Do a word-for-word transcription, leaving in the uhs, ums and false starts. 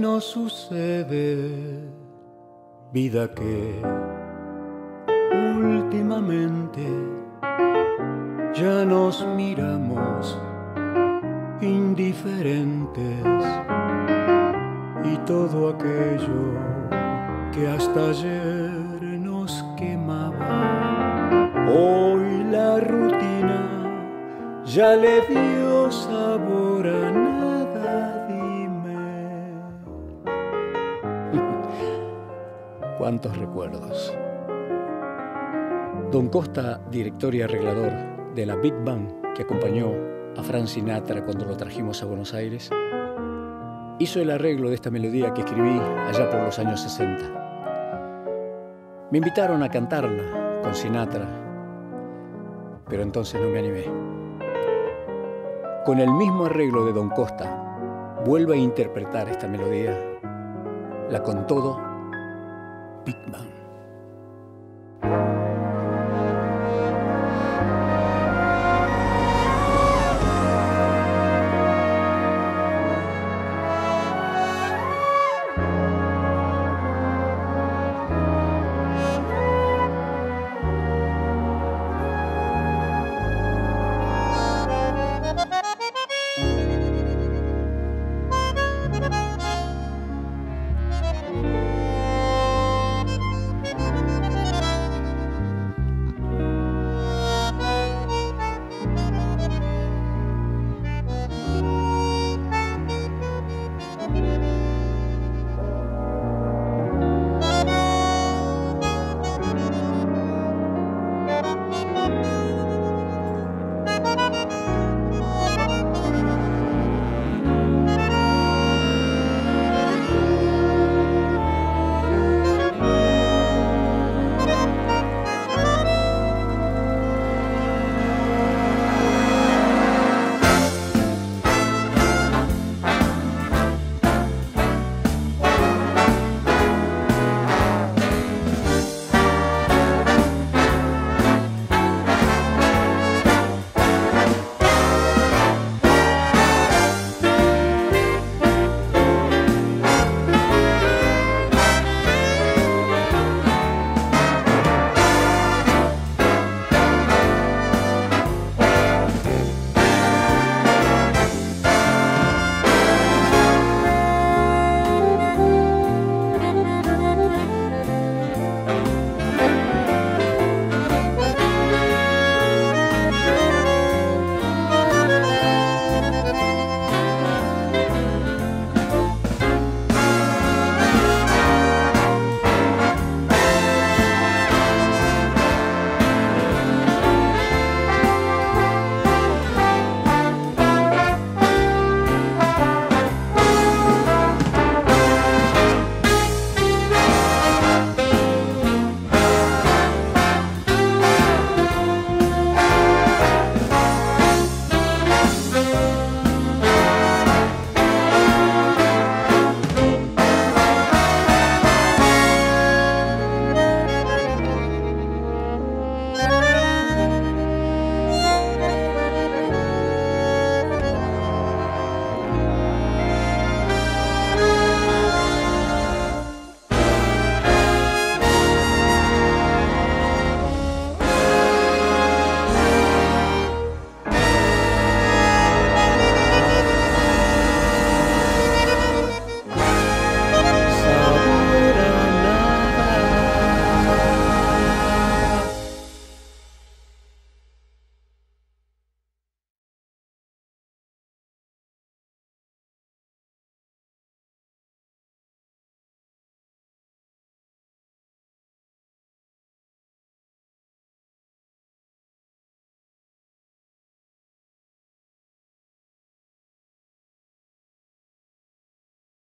no sucede, vida que últimamente ya nos miramos indiferentes y todo aquello que hasta ayer nos quemaba, hoy la rutina ya le dio sabor a nada. Dime, cuántos recuerdos. Don Costa, director y arreglador de la Big Band que acompañó a Frank Sinatra cuando lo trajimos a Buenos Aires, hizo el arreglo de esta melodía que escribí allá por los años sesenta. Me invitaron a cantarla con Sinatra, pero entonces no me animé. Con el mismo arreglo de Don Costa, vuelve a interpretar esta melodía, la con todo Big Band.